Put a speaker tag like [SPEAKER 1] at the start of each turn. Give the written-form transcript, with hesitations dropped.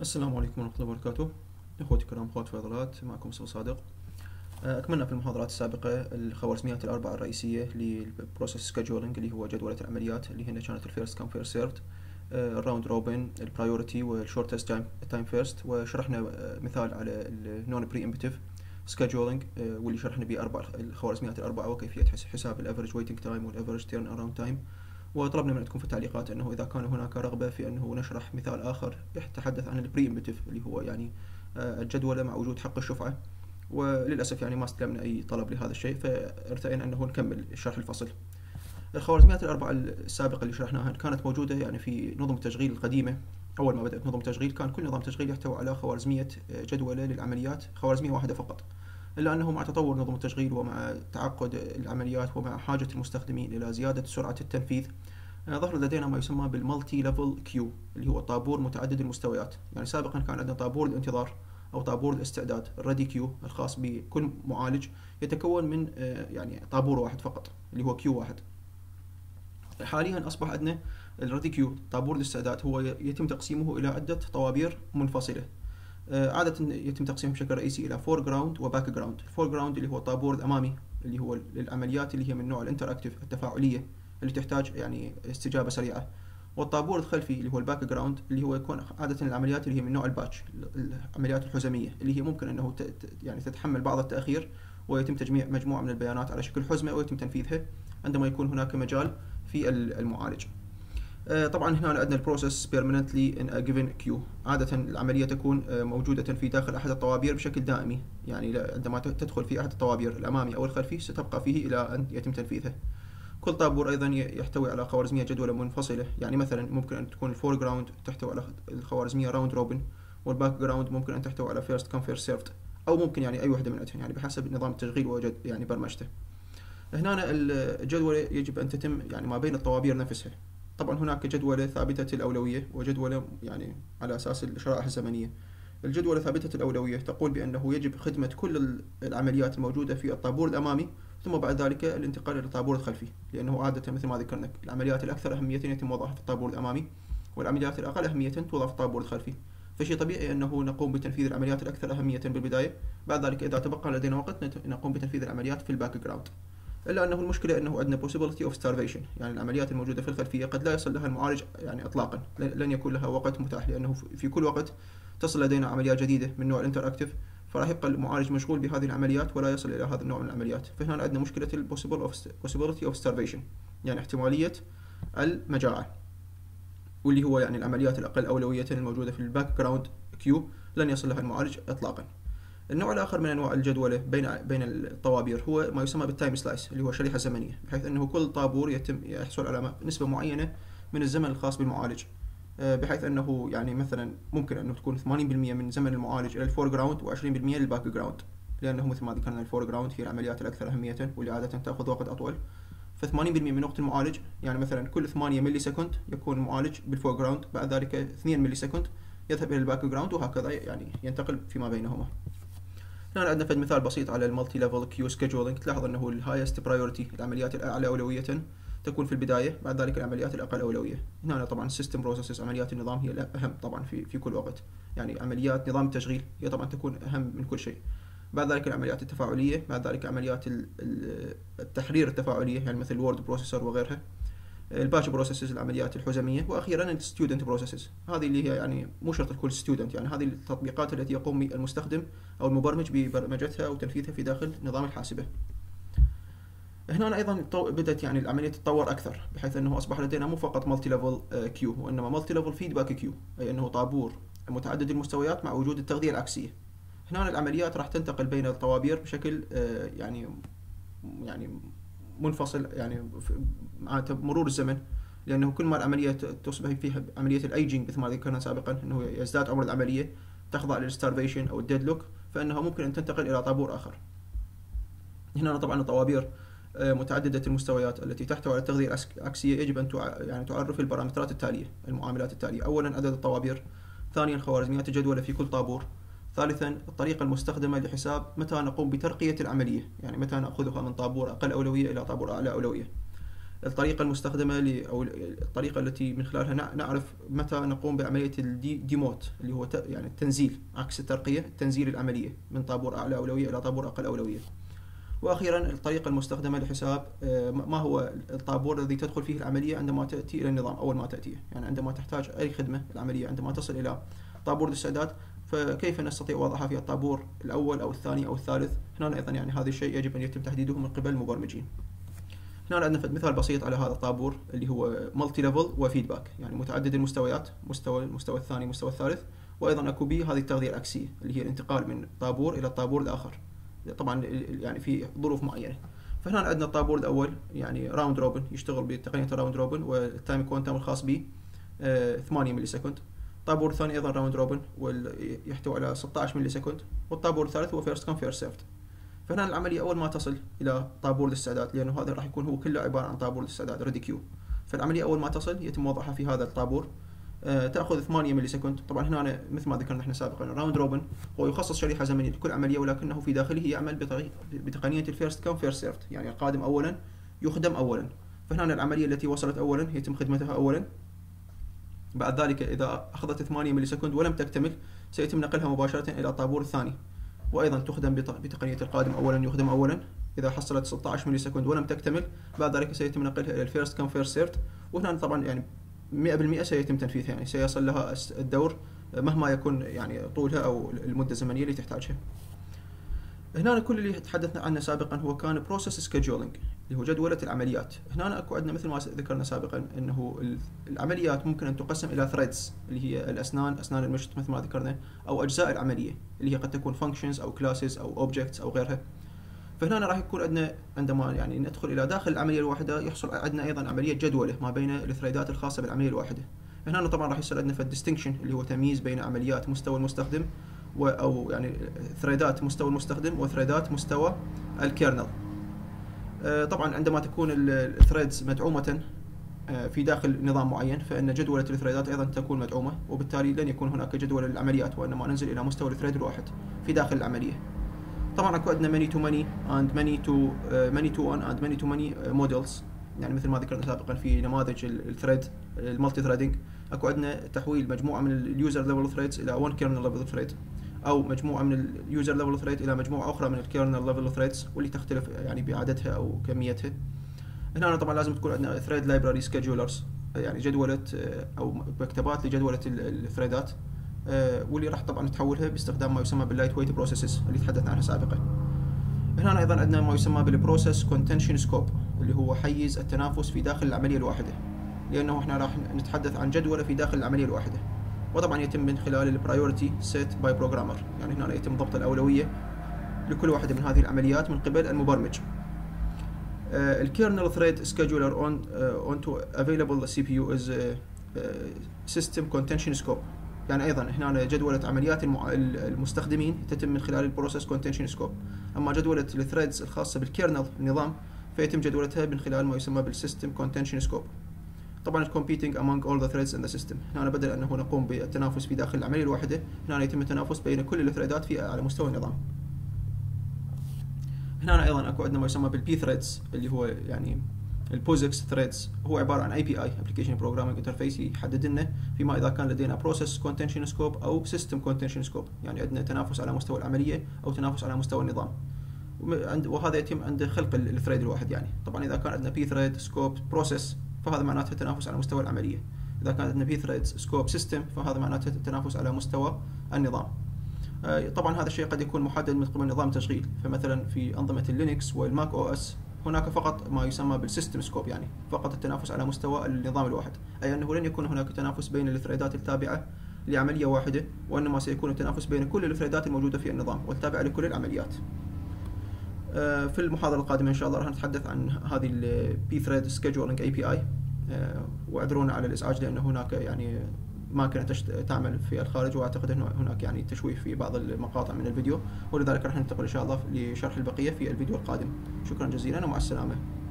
[SPEAKER 1] السلام عليكم ورحمة الله وبركاته. إخوتي الكرام، أخوات فاضلات، معكم مصطفى صادق. أكملنا في المحاضرات السابقة الخوارزميات الأربعة الرئيسية للبروسيس سكادجولينج، اللي هو جدولة العمليات، اللي هن كانت الفيرست كام فيرست سيرفد، الراوند روبن، البرايورتي، والشورتست تايم فيرست. وشرحنا مثال على النون بري امبتيف سكادجولينج، واللي شرحنا به الخوارزميات الأربعة وكيفية حساب الافريج ويتنج تايم والافريج تيرن اراوند تايم. وطلبنا من عندكم في التعليقات انه اذا كان هناك رغبه في انه نشرح مثال اخر يتحدث عن البري امبتيف، اللي هو يعني الجدولة مع وجود حق الشفعة. وللاسف يعني ما استلمنا اي طلب لهذا الشيء، فارتئينا انه نكمل شرح الفصل. الخوارزميات الاربعه السابقه اللي شرحناها كانت موجوده يعني في نظم التشغيل القديمه. اول ما بدات نظم التشغيل كان كل نظام تشغيل يحتوي على خوارزميه جدوله للعمليات، خوارزميه واحده فقط. الا انه مع تطور نظم التشغيل ومع تعقد العمليات ومع حاجه المستخدمين الى زياده سرعه التنفيذ، ظهر لدينا ما يسمى بالمالتي ليفل كيو، اللي هو طابور متعدد المستويات. يعني سابقا كان عندنا طابور الانتظار او طابور الاستعداد الريدي كيو الخاص بكل معالج، يتكون من يعني طابور واحد فقط اللي هو كيو واحد. حاليا اصبح عندنا الريدي كيو طابور الاستعداد، هو يتم تقسيمه الى عده طوابير منفصله. عادة يتم تقسيمه بشكل رئيسي إلى فور جراوند وباك جراوند. الفور جراوند اللي هو الطابور الأمامي، اللي هو للعمليات اللي هي من نوع الانتراكتيف التفاعلية، اللي تحتاج يعني استجابة سريعة. والطابور الخلفي اللي هو الباك جراوند، اللي هو يكون عادة العمليات اللي هي من نوع الباتش، العمليات الحزمية، اللي هي ممكن أنه يعني تتحمل بعض التأخير، ويتم تجميع مجموعة من البيانات على شكل حزمة ويتم تنفيذها عندما يكون هناك مجال في المعالج. طبعا هنا عندنا البروسيس permanently in a given queue. عادة العملية تكون موجودة في داخل أحد الطوابير بشكل دائمي، يعني عندما تدخل في أحد الطوابير الأمامي أو الخلفي ستبقى فيه إلى أن يتم تنفيذها. كل طابور أيضا يحتوي على خوارزمية جدولة منفصلة. يعني مثلا ممكن أن تكون الفور جراوند تحتوي على الخوارزمية راوند روبن، والباك جراوند ممكن أن تحتوي على فيرست كام فيرست سيرفد، أو ممكن يعني أي وحدة من عندهم، يعني بحسب نظام التشغيل وجد يعني برمجته. هنا الجدولة يجب أن تتم يعني ما بين الطوابير نفسها. طبعا هناك جدولة ثابتة الأولوية وجدولة يعني على أساس الشرائح الزمنية. الجدولة ثابتة الأولوية تقول بأنه يجب خدمة كل العمليات الموجودة في الطابور الأمامي، ثم بعد ذلك الانتقال إلى الطابور الخلفي، لأنه عادة مثل ما ذكرنا العمليات الأكثر أهمية يتم وضعها في الطابور الأمامي، والعمليات الأقل أهمية توضع في الطابور الخلفي. فشيء طبيعي أنه نقوم بتنفيذ العمليات الأكثر أهمية بالبداية، بعد ذلك إذا تبقى لدينا وقت نقوم بتنفيذ العمليات في الباك جراوند. إلا أنه المشكلة أنه عندنا possibility of starvation، يعني العمليات الموجودة في الخلفية قد لا يصل لها المعالج يعني إطلاقا، لن يكون لها وقت متاح، لأنه في كل وقت تصل لدينا عمليات جديدة من نوع الانتراكتيف، فراح يبقى المعالج مشغول بهذه العمليات ولا يصل إلى هذا النوع من العمليات. فهنا عندنا مشكلة possibility of starvation، يعني احتمالية المجاعة، واللي هو يعني العمليات الأقل أولوية الموجودة في الباك جراوند كيو لن يصل لها المعالج إطلاقا. النوع الآخر من أنواع الجدولة بين الطوابير هو ما يسمى بالتايم سلايس، اللي هو شريحة زمنية، بحيث أنه كل طابور يتم يحصل على نسبة معينة من الزمن الخاص بالمعالج، بحيث أنه يعني مثلا ممكن أنه تكون 80% من زمن المعالج إلى الفور جراوند و20% للباك جراوند، لأنه مثل ما ذكرنا الفور جراوند هي العمليات الأكثر أهمية واللي عادة تأخذ وقت أطول. ف80% من وقت المعالج، يعني مثلا كل 8 ملي سكند يكون المعالج بالفور جراوند، بعد ذلك 2 ملي سكند يذهب إلى الباك جراوند، وهكذا يعني ينتقل فيما بينهما. هنا عندنا فد مثال بسيط على المالتي ليفل كيو سكيدجولينج. تلاحظ انه الهايست برايورتي العمليات الاعلى اولويه تكون في البدايه، بعد ذلك العمليات الاقل اولويه. هنا طبعا السيستم بروسيسز عمليات النظام هي الاهم طبعا في كل وقت، يعني عمليات نظام التشغيل هي طبعا تكون اهم من كل شيء. بعد ذلك العمليات التفاعليه، بعد ذلك عمليات التحرير التفاعليه، يعني مثل الوورد بروسيسور وغيرها، الباتش بروسيسز العمليات الحزميه، واخيرا الستودنت بروسيسز. هذه اللي هي يعني مو شرط تكون ستودنت، يعني هذه التطبيقات التي يقوم المستخدم او المبرمج ببرمجتها او تنفيذها في داخل نظام الحاسبه. هنا ايضا بدات يعني العمليه تتطور اكثر، بحيث انه اصبح لدينا مو فقط مالتي ليفل كيو، وانما مالتي ليفل فيدباك كيو، اي انه طابور متعدد المستويات مع وجود التغذيه العكسيه. هنا العمليات راح تنتقل بين الطوابير بشكل يعني منفصل، يعني مع مرور الزمن، لأنه كل ما العملية تصبح فيها عملية الأيجينج مثل ما ذكرنا سابقا، أنه يزداد عمر العملية، تخضع للستارفيشن أو الديدلوك، فإنها ممكن أن تنتقل إلى طابور آخر. هنا طبعا الطوابير متعددة المستويات التي تحتوي على التغذية العكسية يجب أن يعني تعرف البارامترات التالية، المعاملات التالية: أولا عدد الطوابير، ثانيا خوارزميات الجدولة في كل طابور، ثالثا الطريقة المستخدمة لحساب متى نقوم بترقية العملية، يعني متى نأخذها من طابور أقل أولوية إلى طابور أعلى أولوية. الطريقة المستخدمة أو الطريقة التي من خلالها نعرف متى نقوم بعملية الديموت اللي هو يعني التنزيل عكس الترقية، تنزيل العملية من طابور أعلى أولوية إلى طابور أقل أولوية. وأخيرا الطريقة المستخدمة لحساب ما هو الطابور الذي تدخل فيه العملية عندما تأتي إلى النظام أول ما تأتي، يعني عندما تحتاج أي خدمة العملية عندما تصل إلى طابور الاستعداد، فكيف نستطيع وضعها في الطابور الأول أو الثاني أو الثالث. هنا أيضا يعني هذا الشيء يجب أن يتم تحديده من قبل المبرمجين. هنا عندنا مثال بسيط على هذا الطابور اللي هو مالتي ليفل وفيدباك، يعني متعدد المستويات، المستوى الثاني المستوى الثالث، وأيضا أكو بي هذه التغذية العكسية اللي هي الانتقال من طابور إلى الطابور الآخر، طبعا يعني في ظروف معينة. فهنا عندنا الطابور الأول يعني راوند روبن، يشتغل بتقنية الراوند روبن والتايم كوانتم الخاص به 8 ملي سكند. الطابور الثاني أيضا راوند روبن ويحتوي على 16 ملي سكند، والطابور الثالث هو فيرست كم فيرست سيرفد. فهنا العملية أول ما تصل إلى طابور الاستعداد، لأنه هذا راح يكون هو كله عبارة عن طابور الاستعداد ريدي كيو، فالعملية أول ما تصل يتم وضعها في هذا الطابور، تأخذ 8 ملي سكند. طبعا هنا مثل ما ذكرنا احنا سابقا راوند روبن هو يخصص شريحة زمنية لكل عملية، ولكنه في داخله يعمل بتقنية الفيرست كم فيرست سيرفد، يعني القادم أولا يخدم أولا. فهنا العملية التي وصلت أولا يتم خدمتها أولا، بعد ذلك إذا أخذت 8 ملي سكند ولم تكتمل سيتم نقلها مباشرة إلى الطابور الثاني، وأيضا تخدم بتقنية القادم أولا يخدم أولا. إذا حصلت 16 ملي سكند ولم تكتمل بعد ذلك سيتم نقلها إلى الفيرست كم فيرست سيرفد، وهنا طبعا يعني 100% سيتم تنفيذها، يعني سيصل لها الدور مهما يكون يعني طولها أو المدة الزمنية اللي تحتاجها. هنا كل اللي تحدثنا عنه سابقا هو كان بروسيس سكيدجولينج اللي هو جدولة العمليات. هنا اكو عندنا مثل ما ذكرنا سابقا انه العمليات ممكن ان تقسم الى ثريدز اللي هي اسنان المشط مثل ما ذكرنا، او اجزاء العملية اللي هي قد تكون فانكشنز او كلاسز او اوبجكتس او غيرها. فهنا راح يكون عندنا عندما يعني ندخل الى داخل العملية الواحدة يحصل عندنا ايضا عملية جدولة ما بين الثريدات الخاصة بالعملية الواحدة. هنا طبعا راح يصير عندنا الديستنكشن اللي هو تمييز بين عمليات مستوى المستخدم أو يعني ثريدات مستوى المستخدم وثريدات مستوى الكيرنل. طبعا عندما تكون الثريدز مدعومة في داخل نظام معين فإن جدولة الثريدات أيضا تكون مدعومة، وبالتالي لن يكون هناك جدول للعمليات وإنما ننزل إلى مستوى الثريد الواحد في داخل العملية. طبعا أكو عندنا many to many and many to one and many to many models، يعني مثل ما ذكرنا سابقا في نماذج الثريد المالتي ثريدنج اكو عندنا تحويل مجموعه من اليوزر ليفل ثريدز الى 1 كيرنل ليفل ثريد، او مجموعه من اليوزر ليفل ثريد الى مجموعه اخرى من الكيرنل ليفل ثريدز، واللي تختلف يعني بعددها او كميتها. هنا طبعا لازم تكون عندنا ثريد لايبراري سكيدجولرز، يعني جدوله او مكتبات لجدوله الثريدات، واللي راح طبعا نتحولها باستخدام ما يسمى باللايت ويت بروسيسز اللي تحدثنا عنها سابقا. هنا ايضا عندنا ما يسمى بالبروسيس كونتنشن سكوب اللي هو حيز التنافس في داخل العمليه الواحده، لانه احنا راح نتحدث عن جدوله في داخل العمليه الواحده، وطبعا يتم من خلال البرايورتي سيت باي بروجرامر، يعني هنا يتم ضبط الاولويه لكل واحده من هذه العمليات من قبل المبرمج. الكيرنل ثريد سكيدولر on to available CPU is system contention scope، يعني ايضا هنا جدولة عمليات المستخدمين تتم من خلال البروسيس كونتنشن سكوب، اما جدولة الثريدز الخاصة بالكيرنل النظام فيتم جدولتها من خلال ما يسمى بالسيستم كونتنشن سكوب. طبعا competing among all the threads in the system، هنا بدل انه نقوم بالتنافس في داخل العملية الواحدة هنا يتم التنافس بين كل الثريدات في على مستوى النظام. هنا ايضا اكو عندنا ما يسمى بالبي ثريدز اللي هو يعني البوزكس ثريدز، هو عباره عن API Application Programming Interface يحدد لنا فيما اذا كان لدينا Process Contention Scope او System Contention Scope، يعني عندنا تنافس على مستوى العمليه او تنافس على مستوى النظام، وهذا يتم عند خلق الثريد الواحد. يعني طبعا اذا كان عندنا P Thread Scope Process فهذا معناته تنافس على مستوى العمليه، اذا كان عندنا P Thread Scope System فهذا معناته التنافس على مستوى النظام. طبعا هذا الشيء قد يكون محدد من قبل نظام التشغيل، فمثلا في انظمه اللينكس والماك او اس هناك فقط ما يسمى بالسيستم سكوب، يعني فقط التنافس على مستوى النظام الواحد، أي أنه لن يكون هناك تنافس بين الثريدات التابعة لعملية واحدة، وإنما سيكون التنافس بين كل الثريدات الموجودة في النظام والتابعة لكل العمليات. في المحاضرة القادمة إن شاء الله راح نتحدث عن هذه ال pthread scheduling API، واعذرونا على الإزعاج لأن هناك يعني ماكينة تعمل في الخارج، وأعتقد أنه هناك يعني تشويه في بعض المقاطع من الفيديو، ولذلك راح ننتقل إن شاء الله لشرح البقية في الفيديو القادم. شكرا جزيلا ومع السلامة.